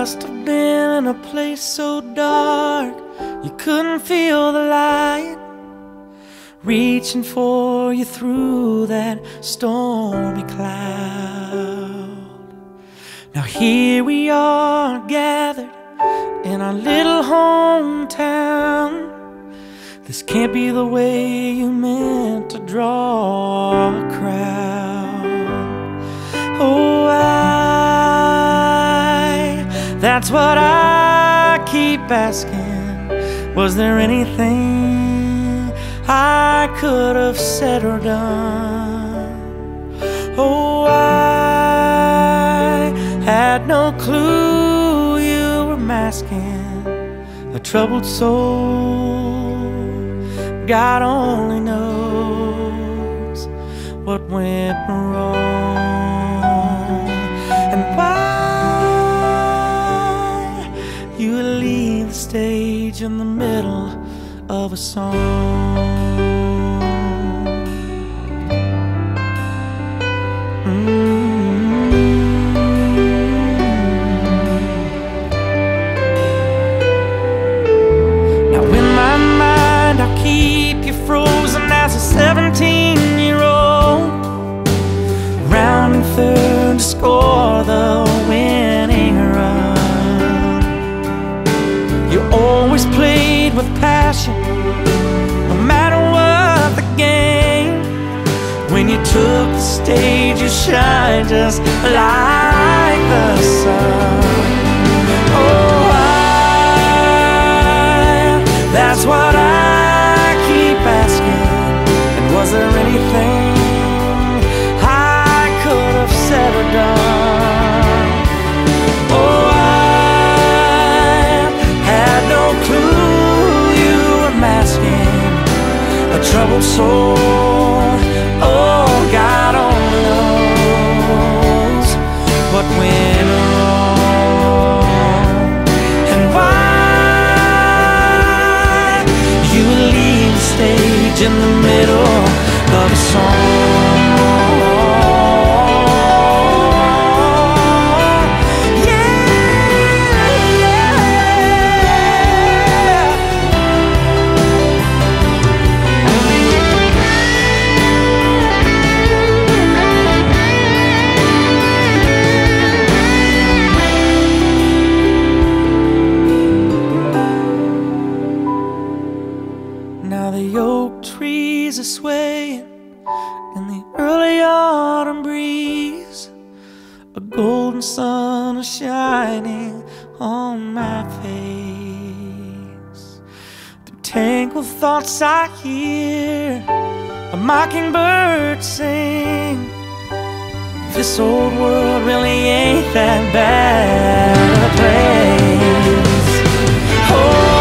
must have been in a place so dark you couldn't feel the light reaching for you through that stormy cloud. Now here we are gathered in our little hometown. This can't be the way you meant to draw a crowd. Oh, that's what I keep asking. Was there anything I could have said or done? Oh, I had no clue you were masking a troubled soul. God only knows what went wrong and why you leave the stage in the middle of a song. Now in my mind I'll keep you frozen as a 17-year-old, rounding third to score the winning run. You always played with passion, no matter what the game. When you took the stage, you shine just like the sun. Oh, that's what I keep asking. And was there anything I could have said or done? Oh, I had no clue you were masking a troubled soul. Oh, God only knows what went wrong and why you leave the stage in the middle of a song. Now the oak trees are swaying in the early autumn breeze. A golden sun is shining on my face. Through tangled thoughts I hear a mockingbird sing. This old world really ain't that bad a place. Oh,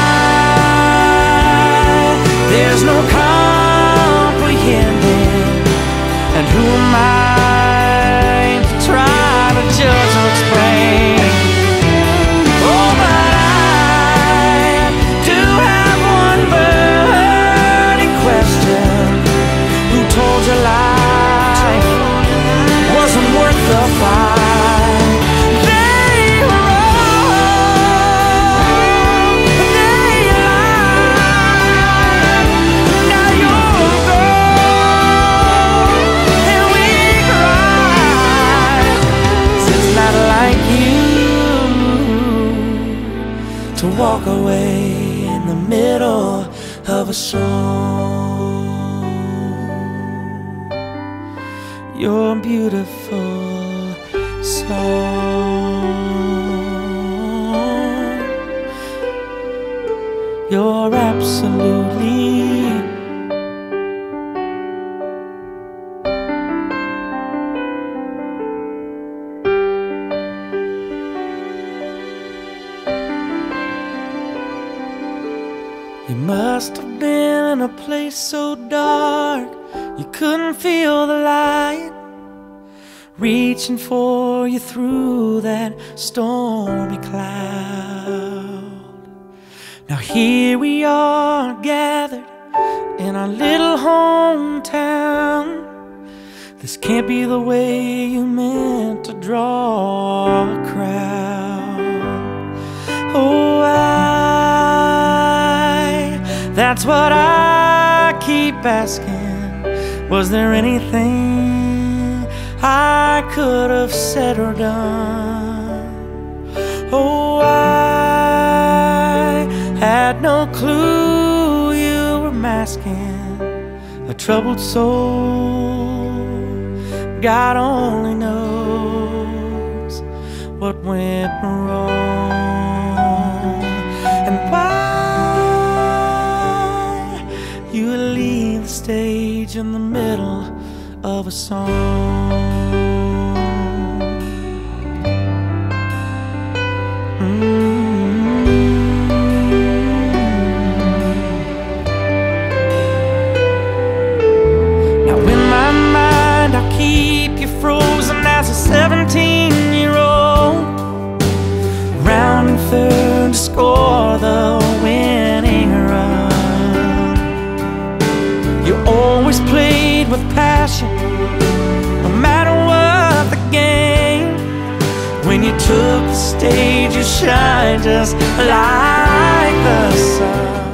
there's no comprehending, and who am I to try to judge or explain? Oh, but I do have one burning question. Who told you life wasn't worth the fight? To walk away in the middle of a song. You're a beautiful song. You're absolutely You must have been in a place so dark you couldn't feel the light reaching for you through that stormy cloud. Now here we are gathered in our little hometown. This can't be the way you meant to draw a crowd. That's what I keep asking. Was there anything I could have said or done? Oh, I had no clue you were masking a troubled soul. God only knows what went wrong, and why you leave the stage in the middle of a song. Now in my mind I'll keep you frozen as a 17-year-old, rounding third to score the winning run. You always played with passion, no matter what the game. When you took the stage, you shined just like the sun.